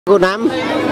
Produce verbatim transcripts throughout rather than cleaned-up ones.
को नाम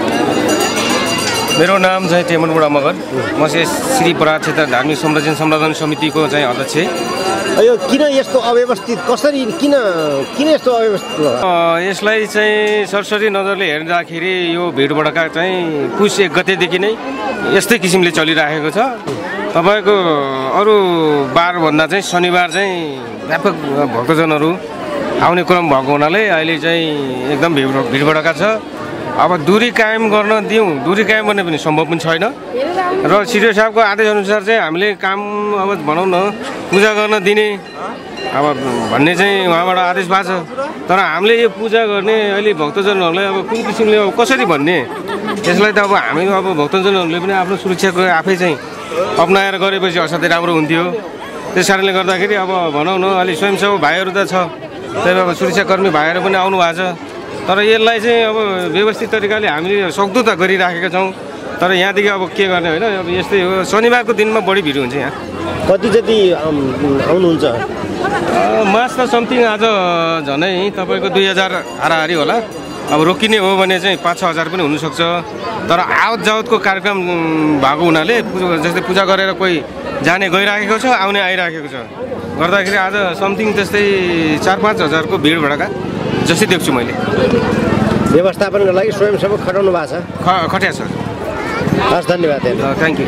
मेरो नाम चाहिँ टेमन बुढा मगर म चाहिँ श्री पराग क्षेत्र धार्मिक संरक्षण संवर्धन समितिको चाहिँ अध्यक्ष। यो किन यस्तो अव्यवस्थित कसरी किन किन यस्तो अव्यवस्थित यसलाई चाहिँ सरसरी नजरले हेर्दाखेरि यो भिडभडका चाहिँ पुस एक गतेदेखि नै यस्तै किसिमले चलिरहेको छ। तपाईको अरू बारभन्दा चाहिँ शनिबार चाहिँ व्यापक भक्तजनहरू आउने क्रम भएको हुनाले अहिले चाहिँ एकदम भिडभडका छ। अब दूरी कायम गर्न दिउँ, दूरी कायम गर्ने पनि सम्भव पनि छैन र सिडिओ साहबको आदेश अनुसार चाहिँ हामीले काम अब भनौँ न पूजा गर्न दिने अब भन्ने चाहिँ उहाँबाट आदेश भएको छ। तर हामीले यो पूजा गर्ने अहिले भक्तजनहरूलाई अब कुन किसिमले अब कसरी भन्ने, यसलाई त अब हामी अब भक्तजनहरूले पनि आफ्नो सुरक्षाको आफै चाहिँ अपनाएर गरेपछि असाध्यै राम्रो हुन्थ्यो। त्यस कारणले गर्दाखेरि अब भनौँ न अलि स्वयंसेवक भाइहरू त छ, त्यही अब सुरक्षाकर्मी भाइहरू पनि आउनु भएको छ। तर यसलाई चाहिँ अब व्यवस्थित तरिकाले हामीले सक्दो त गरिराखेका छौँ। तर यहाँदेखि अब के गर्ने होइन, अब यस्तै हो। शनिबारको दिनमा बढी भिड हुन्छ यहाँ। कति जति आउनुहुन्छ? मास त समथिङ आज झनै तपाईँको दुई हजार हाराहारी होला। अब रोकिने हो भने चाहिँ पाँच छ हजार पनि हुनसक्छ। तर आवत जावतको कार्यक्रम भएको हुनाले जस्तै पूजा गरेर कोही जाने गइराखेको छ, आउने आइराखेको छ गर्दाखेरि आज समथिङ त्यस्तै चार पाँच हजारको भिड भडका जस्तै देख्छु मैले। व्यवस्थापनको लागि स्वयंसेवक खटाउनु भएको छ? ख खट्या छ। हस्, धन्यवाद। Thank you.